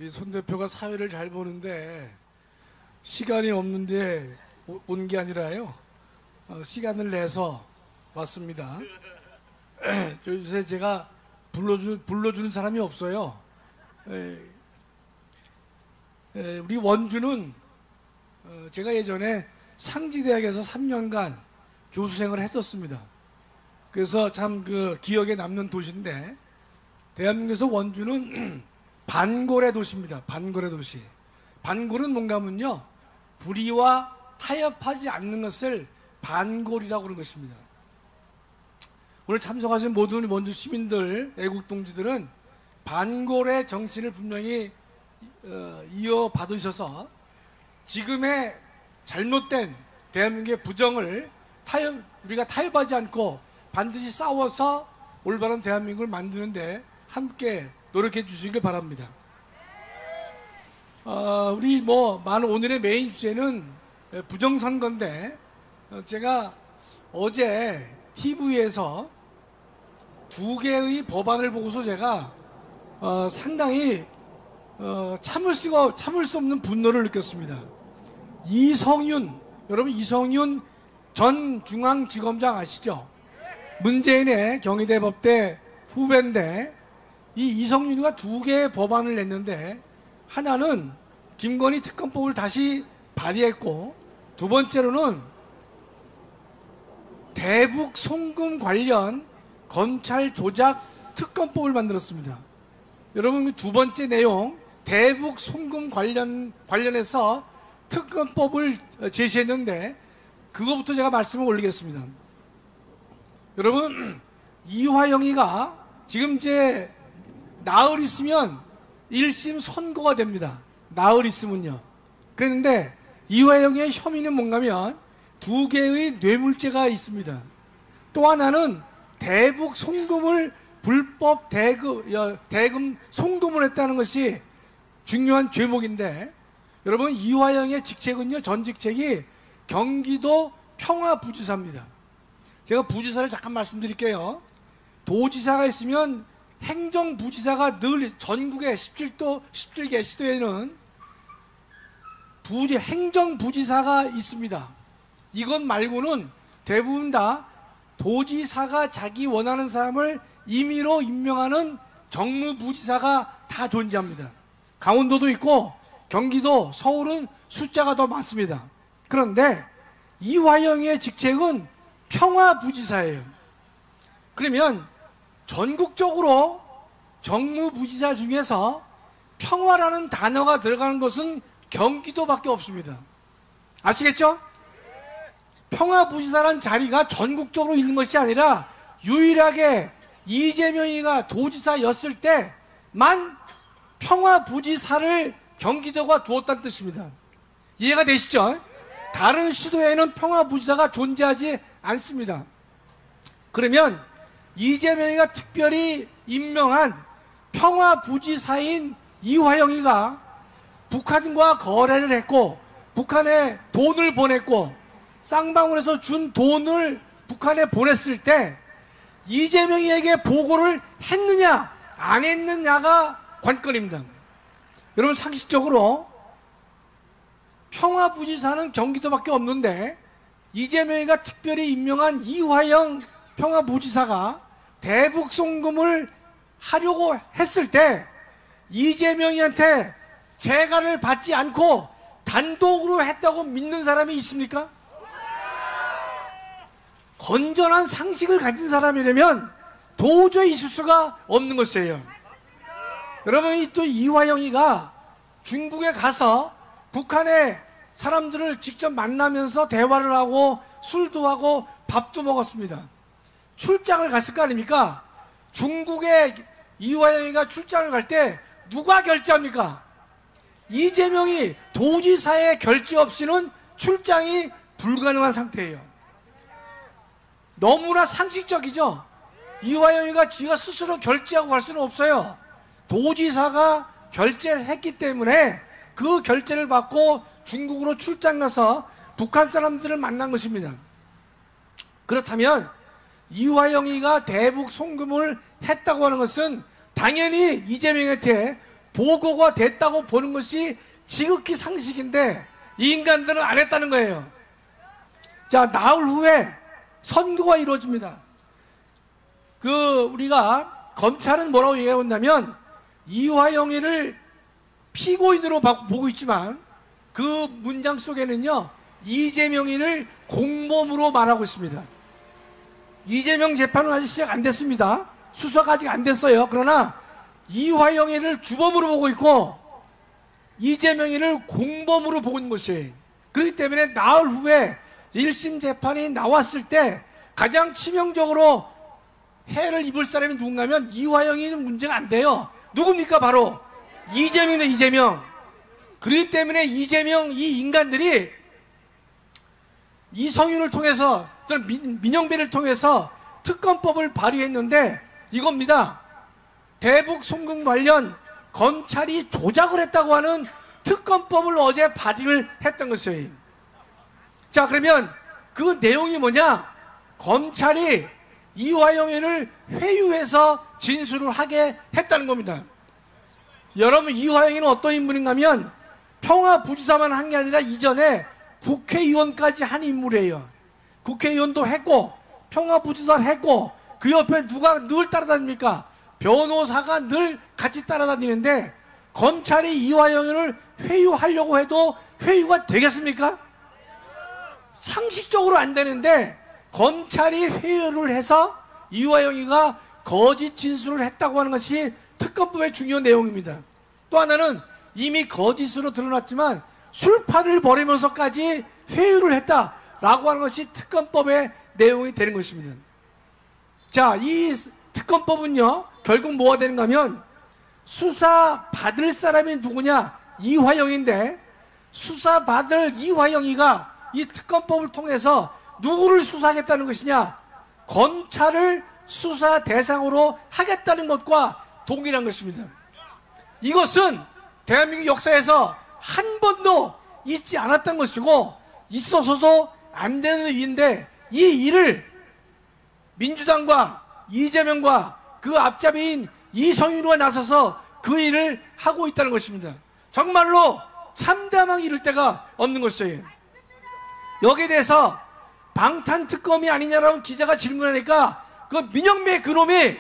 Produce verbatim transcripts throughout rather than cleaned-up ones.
손 대표가 사회를 잘 보는데 시간이 없는데 온 게 아니라요. 어, 시간을 내서 왔습니다. 요새 제가 불러주, 불러주는 사람이 없어요. 에, 에, 우리 원주는 어, 제가 예전에 상지대학에서 삼 년간 교수생활을 했었습니다. 그래서 참 그 기억에 남는 도시인데, 대한민국에서 원주는 반고래 도시입니다. 반고래 도시. 반골은 뭔가 하면요, 불의와 타협하지 않는 것을 반골이라고 그러는 것입니다. 오늘 참석하신 모든 원주 시민들, 애국동지들은 반골의 정신을 분명히 어, 이어받으셔서 지금의 잘못된 대한민국의 부정을 타협, 우리가 타협하지 않고 반드시 싸워서 올바른 대한민국을 만드는데 함께 노력해 주시길 바랍니다. 어, 우리 뭐 많은 오늘의 메인 주제는 부정선거인데, 어, 제가 어제 티비에서 두 개의 법안을 보고서 제가 어, 상당히 어, 참을 수가 참을 수 없는 분노를 느꼈습니다. 이성윤, 여러분 이성윤 전 중앙지검장 아시죠? 문재인의 경희대 법대 후배인데, 이 이성윤이가 두 개의 법안을 냈는데, 하나는 김건희 특검법을 다시 발의했고, 두 번째로는 대북 송금 관련 검찰 조작 특검법을 만들었습니다. 여러분, 두 번째 내용, 대북 송금 관련, 관련해서 특검법을 제시했는데, 그거부터 제가 말씀을 올리겠습니다. 여러분, 이화영이가 지금 이제 나흘 있으면 일 심 선고가 됩니다. 나흘 있으면요. 그랬는데 이화영의 혐의는 뭔가면 두 개의 뇌물죄가 있습니다. 또 하나는 대북 송금을 불법 대금, 대금 송금을 했다는 것이 중요한 죄목인데, 여러분 이화영의 직책은요, 전 직책이 경기도 평화부지사입니다. 제가 부지사를 잠깐 말씀드릴게요. 도지사가 있으면 행정부지사가 늘 전국의 십칠 도, 십칠 개 시도에는 부지, 행정부지사가 있습니다. 이것 말고는 대부분 다 도지사가 자기 원하는 사람을 임의로 임명하는 정무부지사가 다 존재합니다. 강원도도 있고 경기도, 서울은 숫자가 더 많습니다. 그런데 이화영의 직책은 평화부지사예요. 그러면 전국적으로 정무부지사 중에서 평화라는 단어가 들어가는 것은 경기도밖에 없습니다. 아시겠죠? 평화부지사라는 자리가 전국적으로 있는 것이 아니라 유일하게 이재명이가 도지사였을 때만 평화부지사를 경기도가 두었다는 뜻입니다. 이해가 되시죠? 다른 시도에는 평화부지사가 존재하지 않습니다. 그러면 이재명이가 특별히 임명한 평화부지사인 이화영이가 북한과 거래를 했고, 북한에 돈을 보냈고, 쌍방울에서 준 돈을 북한에 보냈을 때 이재명이에게 보고를 했느냐 안 했느냐가 관건입니다. 여러분, 상식적으로 평화부지사는 경기도밖에 없는데 이재명이가 특별히 임명한 이화영 평화부지사가 대북 송금을 하려고 했을 때 이재명이한테 재가를 받지 않고 단독으로 했다고 믿는 사람이 있습니까? 건전한 상식을 가진 사람이라면 도저히 있을 수가 없는 것이에요. 여러분, 또 이화영이가 중국에 가서 북한의 사람들을 직접 만나면서 대화를 하고 술도 하고 밥도 먹었습니다. 출장을 갔을 거 아닙니까? 중국에 이화영이가 출장을 갈 때 누가 결제합니까? 이재명이 도지사의 결제 없이는 출장이 불가능한 상태예요. 너무나 상식적이죠? 이화영이가 지가 스스로 결제하고 갈 수는 없어요. 도지사가 결제를 했기 때문에 그 결제를 받고 중국으로 출장 가서 북한 사람들을 만난 것입니다. 그렇다면 이화영이가 대북 송금을 했다고 하는 것은 당연히 이재명한테 보고가 됐다고 보는 것이 지극히 상식인데 이 인간들은 안 했다는 거예요. 자, 나흘 후에 선고가 이루어집니다. 그 우리가 검찰은 뭐라고 얘기하고 있냐면 이화영이를 피고인으로 보고 있지만 그 문장 속에는요 이재명이를 공범으로 말하고 있습니다. 이재명 재판은 아직 시작 안 됐습니다. 수사가 아직 안 됐어요. 그러나 이화영이를 주범으로 보고 있고 이재명이를 공범으로 보고 있는 것이에요. 그렇기 때문에 나흘 후에 일 심 재판이 나왔을 때 가장 치명적으로 해를 입을 사람이 누군가면 이화영이는 문제가 안 돼요. 누굽니까? 바로 이재명이네, 이재명. 그렇기 때문에 이재명 이 인간들이 이성윤을 통해서 또는 민영배를 통해서 특검법을 발의했는데 이겁니다. 대북 송금 관련 검찰이 조작을 했다고 하는 특검법을 어제 발의를 했던 것이에요. 자, 그러면 그 내용이 뭐냐? 검찰이 이화영이를 회유해서 진술을 하게 했다는 겁니다. 여러분, 이화영이는 어떤 인물인가 하면 평화부지사만 한 게 아니라 이전에 국회의원까지 한 인물이에요. 국회의원도 했고 평화부지사를 했고 그 옆에 누가 늘 따라다닙니까? 변호사가 늘 같이 따라다니는데 검찰이 이화영이를 회유하려고 해도 회유가 되겠습니까? 상식적으로 안 되는데 검찰이 회유를 해서 이화영이가 거짓 진술을 했다고 하는 것이 특검법의 중요한 내용입니다. 또 하나는 이미 거짓으로 드러났지만 술판을 벌이면서까지 회유를 했다라고 하는 것이 특검법의 내용이 되는 것입니다. 자, 이 특검법은요 결국 뭐가 되는가 하면 수사 받을 사람이 누구냐? 이화영인데 수사 받을 이화영이가 이 특검법을 통해서 누구를 수사하겠다는 것이냐? 검찰을 수사 대상으로 하겠다는 것과 동일한 것입니다. 이것은 대한민국 역사에서 한 번도 있지 않았던 것이고 있어서도 안 되는 일인데 이 일을 민주당과 이재명과 그 앞잡이인 이성윤과 나서서 그 일을 하고 있다는 것입니다. 정말로 참담하게 이를 데가 없는 것이에요. 여기에 대해서 방탄특검이 아니냐라고 기자가 질문하니까 그 민영배 그놈이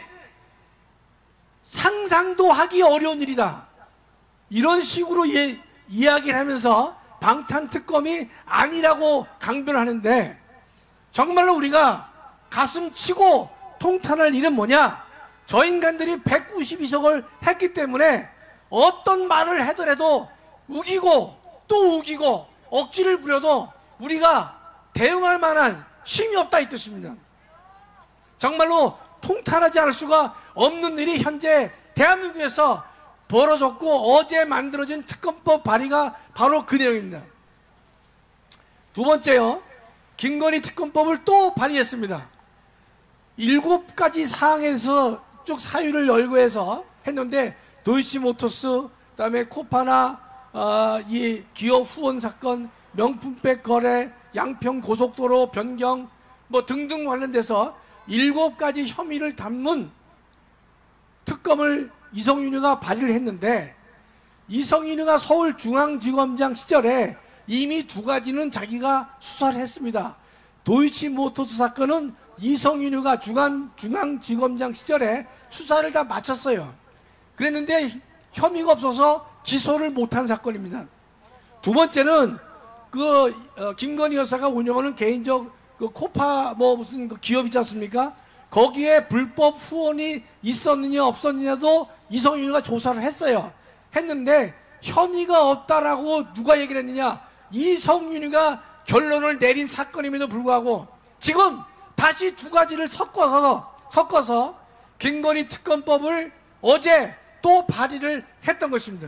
상상도 하기 어려운 일이다. 이런 식으로 예, 이야기를 하면서 방탄특검이 아니라고 강변하는데 정말로 우리가 가슴 치고 통탄할 일은 뭐냐? 저 인간들이 백구십이 석을 했기 때문에 어떤 말을 하더라도 우기고 또 우기고 억지를 부려도 우리가 대응할 만한 힘이 없다 이 뜻입니다. 정말로 통탄하지 않을 수가 없는 일이 현재 대한민국에서 벌어졌고 어제 만들어진 특검법 발의가 바로 그 내용입니다. 두 번째요, 김건희 특검법을 또 발의했습니다. 일곱 가지 사항에서 쭉 사유를 열거해서 했는데 도이치모터스, 그다음에 코파나 어, 이 기업 후원 사건, 명품백 거래, 양평 고속도로 변경 뭐 등등 관련돼서 일곱 가지 혐의를 담은 특검을 이성윤이가 발의를 했는데 이성윤이가 서울중앙지검장 시절에 이미 두 가지는 자기가 수사를 했습니다. 도이치모터스 사건은 이성윤이가 중앙, 중앙지검장 시절에 수사를 다 마쳤어요. 그랬는데 혐의가 없어서 기소를 못한 사건입니다. 두 번째는 그 어, 김건희 여사가 운영하는 개인적 그 코파 뭐 무슨 그 기업 있지 않습니까? 거기에 불법 후원이 있었느냐 없었느냐도 이성윤이가 조사를 했어요. 했는데 혐의가 없다라고 누가 얘기를 했느냐? 이성윤이가 결론을 내린 사건임에도 불구하고 지금 다시 두 가지를 섞어서 섞어서 김건희 특검법을 어제 또 발의를 했던 것입니다.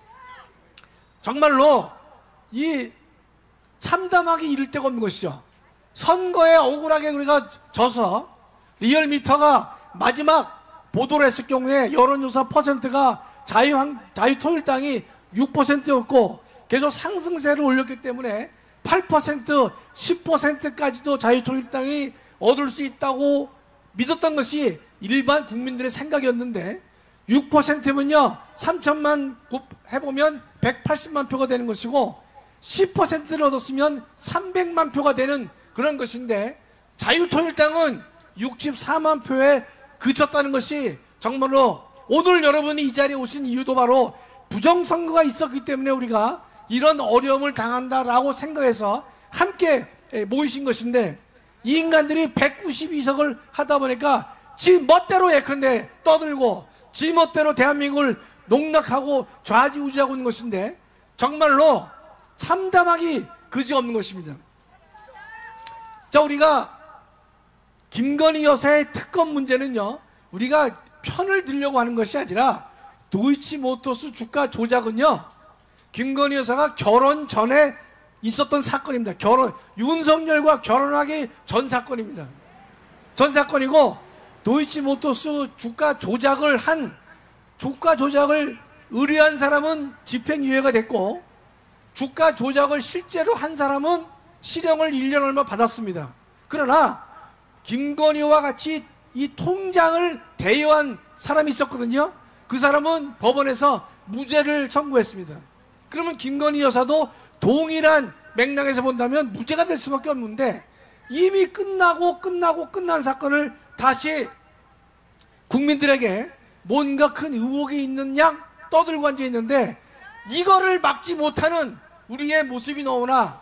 정말로 이 참담하게 이를 데가 없는 것이죠. 선거에 억울하게 우리가 져서 리얼미터가 마지막 보도를 했을 경우에 여론조사 퍼센트가 자유, 자유통일당이 육 퍼센트였고 계속 상승세를 올렸기 때문에 팔 퍼센트, 십 퍼센트까지도 자유통일당이 얻을 수 있다고 믿었던 것이 일반 국민들의 생각이었는데 육 퍼센트면요 삼천만 해보면 백팔십만 표가 되는 것이고 십 퍼센트를 얻었으면 삼백만 표가 되는 그런 것인데 자유통일당은 육십사만 표에 그쳤다는 것이 정말로 오늘 여러분이 이 자리에 오신 이유도 바로 부정선거가 있었기 때문에 우리가 이런 어려움을 당한다라고 생각해서 함께 모이신 것인데 이 인간들이 백구십이 석을 하다 보니까 지 멋대로 예컨대 떠들고 지 멋대로 대한민국을 농락하고 좌지우지하고 있는 것인데 정말로 참담하기 그지없는 것입니다. 자, 우리가 김건희 여사의 특검 문제는요, 우리가 편을 들려고 하는 것이 아니라 도이치모터스 주가 조작은요, 김건희 여사가 결혼 전에 있었던 사건입니다. 결혼, 윤석열과 결혼하기 전 사건입니다. 전 사건이고, 도이치모터스 주가 조작을 한, 주가 조작을 의뢰한 사람은 집행유예가 됐고, 주가 조작을 실제로 한 사람은 실형을 일 년 얼마 받았습니다. 그러나, 김건희와 같이 이 통장을 대여한 사람이 있었거든요. 그 사람은 법원에서 무죄를 선고했습니다. 그러면 김건희 여사도 동일한 맥락에서 본다면 무죄가 될 수밖에 없는데 이미 끝나고 끝나고 끝난 사건을 다시 국민들에게 뭔가 큰 의혹이 있는 양 떠들고 앉아 있는데 이거를 막지 못하는 우리의 모습이 너무나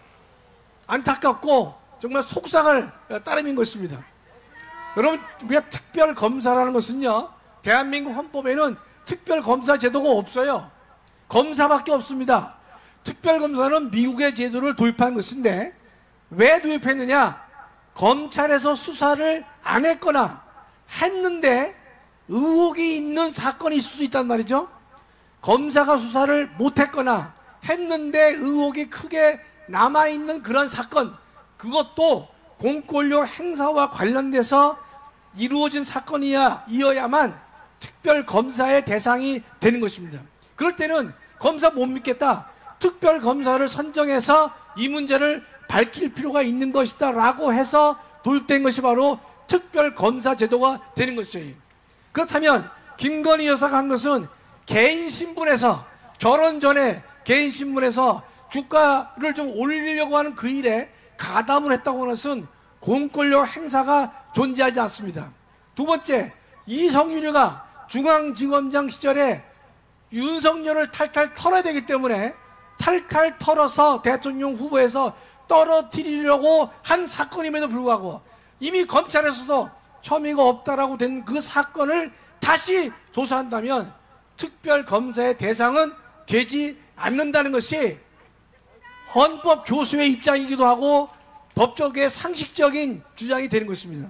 안타깝고 정말 속상할 따름인 것입니다. 여러분, 우리가 특별검사라는 것은요, 대한민국 헌법에는 특별검사 제도가 없어요. 검사밖에 없습니다. 특별검사는 미국의 제도를 도입한 것인데 왜 도입했느냐? 검찰에서 수사를 안 했거나 했는데 의혹이 있는 사건이 있을 수 있단 말이죠. 검사가 수사를 못했거나 했는데 의혹이 크게 남아있는 그런 사건, 그것도 공권력 행사와 관련돼서 이루어진 사건이야 이어야만 특별검사의 대상이 되는 것입니다. 그럴 때는 검사 못 믿겠다, 특별검사를 선정해서 이 문제를 밝힐 필요가 있는 것이다 라고 해서 도입된 것이 바로 특별검사 제도가 되는 것이에요. 그렇다면 김건희 여사가 한 것은 개인 신분에서, 결혼 전에 개인 신분에서 주가를 좀 올리려고 하는 그 일에 가담을 했다고 하는 것은 공권력 행사가 존재하지 않습니다. 두 번째, 이성윤이가 중앙지검장 시절에 윤석열을 탈탈 털어야 되기 때문에 탈탈 털어서 대통령 후보에서 떨어뜨리려고 한 사건임에도 불구하고 이미 검찰에서도 혐의가 없다라고 된 그 사건을 다시 조사한다면 특별검사의 대상은 되지 않는다는 것이 헌법 교수의 입장이기도 하고 법적의 상식적인 주장이 되는 것입니다.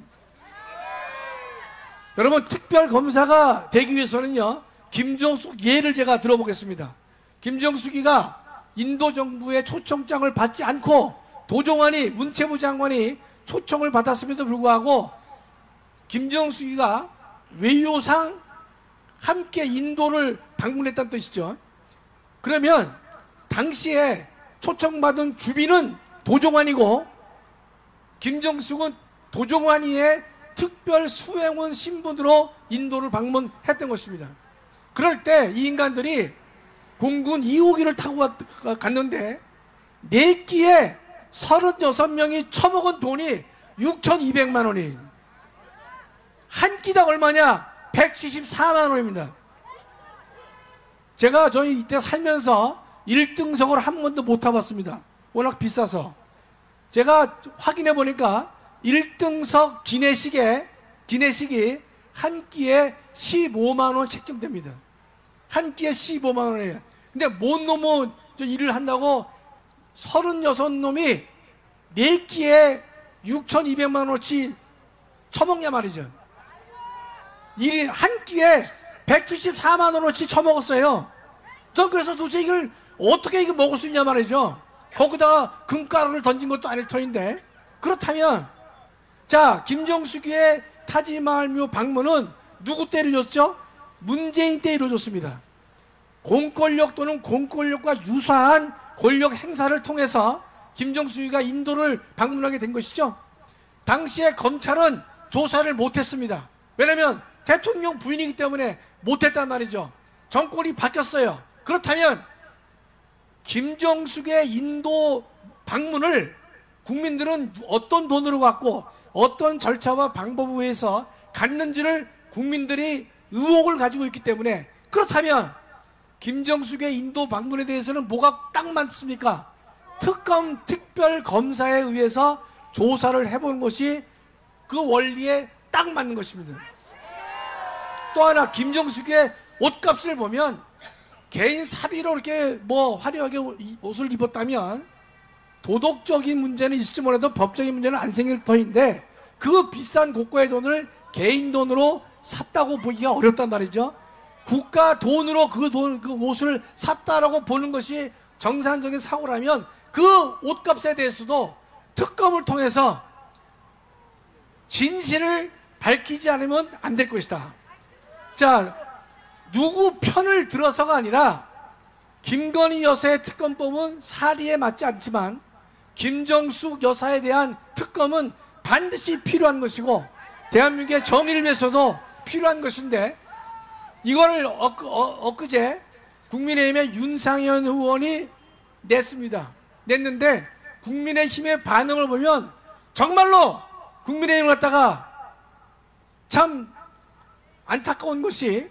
여러분, 특별검사가 되기 위해서는요, 김정숙 예를 제가 들어보겠습니다. 김정숙이가 인도 정부의 초청장을 받지 않고 도종환이, 문체부 장관이 초청을 받았음에도 불구하고 김정숙이가 외유상 함께 인도를 방문했다는 뜻이죠. 그러면 당시에 초청받은 주빈은 도종환이고 김정숙은 도종환이의 특별 수행원 신분으로 인도를 방문했던 것입니다. 그럴 때 이 인간들이 공군 이 호기를 타고 갔는데 네 끼에 서른여섯 명이 처먹은 돈이 육천이백만 원이, 한 끼당 얼마냐? 백칠십사만 원입니다. 제가 저희 이때 살면서 일 등석을 한 번도 못 타봤습니다. 워낙 비싸서. 제가 확인해 보니까 일 등석 기내식에, 기내식이 한 끼에 십오만 원 책정됩니다. 한 끼에 십오만 원이에요. 근데 뭔 놈은 저 일을 한다고 서른여섯 놈이 네 끼에 육천이백만 원어치 처먹냐 말이죠. 일, 한 끼에 백칠십사만 원어치 처먹었어요. 전 그래서 도대체 이걸 어떻게 이거 먹을 수 있냐 말이죠. 거기다가 금가루를 던진 것도 아닐 터인데. 그렇다면 자, 김정숙이의 타지마할묘 방문은 누구 때 이루어졌죠? 문재인 때 이루어졌습니다. 공권력 또는 공권력과 유사한 권력 행사를 통해서 김정숙이가 인도를 방문하게 된 것이죠. 당시에 검찰은 조사를 못했습니다. 왜냐하면 대통령 부인이기 때문에 못했단 말이죠. 정권이 바뀌었어요. 그렇다면 김정숙의 인도 방문을 국민들은 어떤 돈으로 갖고 어떤 절차와 방법에 의해서 갔는지를 국민들이 의혹을 가지고 있기 때문에, 그렇다면 김정숙의 인도 방문에 대해서는 뭐가 딱 맞습니까? 특검 특별검사에 의해서 조사를 해보는 것이 그 원리에 딱 맞는 것입니다. 또 하나, 김정숙의 옷값을 보면 개인 사비로 이렇게 뭐 화려하게 옷을 입었다면 도덕적인 문제는 있을지 몰라도 법적인 문제는 안 생길 터인데, 그 비싼 고가의 돈을 개인 돈으로 샀다고 보기가 어렵단 말이죠. 국가 돈으로 그 돈, 그 옷을 샀다라고 보는 것이 정상적인 사고라면 그 옷값에 대해서도 특검을 통해서 진실을 밝히지 않으면 안 될 것이다. 자, 누구 편을 들어서가 아니라 김건희 여사의 특검법은 사리에 맞지 않지만 김정숙 여사에 대한 특검은 반드시 필요한 것이고 대한민국의 정의를 위해서도 필요한 것인데, 이거를 엊그, 어, 엊그제 국민의힘의 윤상현 의원이 냈습니다. 냈는데 국민의힘의 반응을 보면 정말로 국민의힘을 갖다가 참 안타까운 것이,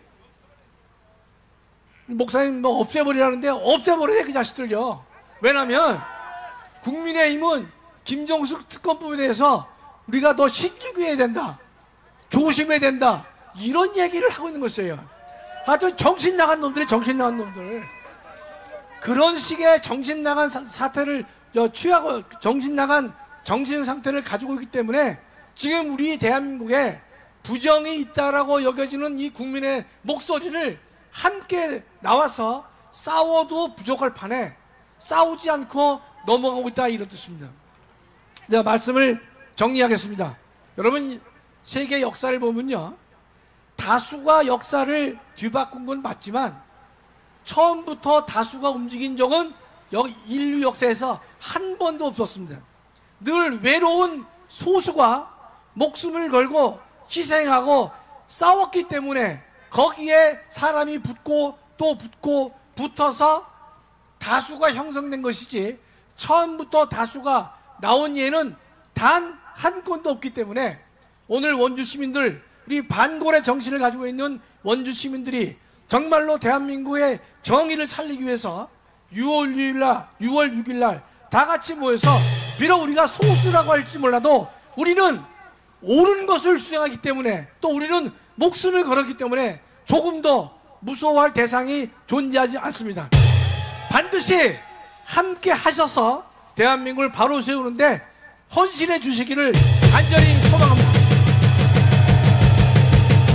목사님 뭐 없애버리라는데 없애버리래 그 자식들요. 왜냐면 국민의힘은 김정숙 특검법에 대해서 우리가 더 신중해야 된다, 조심해야 된다, 이런 얘기를 하고 있는 것이에요. 하여튼 정신 나간 놈들이 정신 나간 놈들, 그런 식의 정신 나간 사태를 취하고 정신 나간 정신 상태를 가지고 있기 때문에 지금 우리 대한민국에 부정이 있다라고 여겨지는 이 국민의 목소리를 함께 나와서 싸워도 부족할 판에 싸우지 않고 넘어가고 있다, 이런 뜻입니다. 제가 말씀을 정리하겠습니다. 여러분, 세계 역사를 보면요, 다수가 역사를 뒤바꾼 건 맞지만 처음부터 다수가 움직인 적은 인류 역사에서 한 번도 없었습니다. 늘 외로운 소수가 목숨을 걸고 희생하고 싸웠기 때문에 거기에 사람이 붙고 또 붙고 붙어서 다수가 형성된 것이지, 처음부터 다수가 나온 예는 단 한 건도 없기 때문에 오늘 원주 시민들, 우리 반골의 정신을 가지고 있는 원주 시민들이 정말로 대한민국의 정의를 살리기 위해서 유월 육일 날, 유월 육일 날 다 같이 모여서, 비록 우리가 소수라고 할지 몰라도 우리는 옳은 것을 수행하기 때문에, 또 우리는 목숨을 걸었기 때문에 조금 더 무서워할 대상이 존재하지 않습니다. 반드시 함께 하셔서 대한민국을 바로 세우는데 헌신해 주시기를 간절히 소망합니다.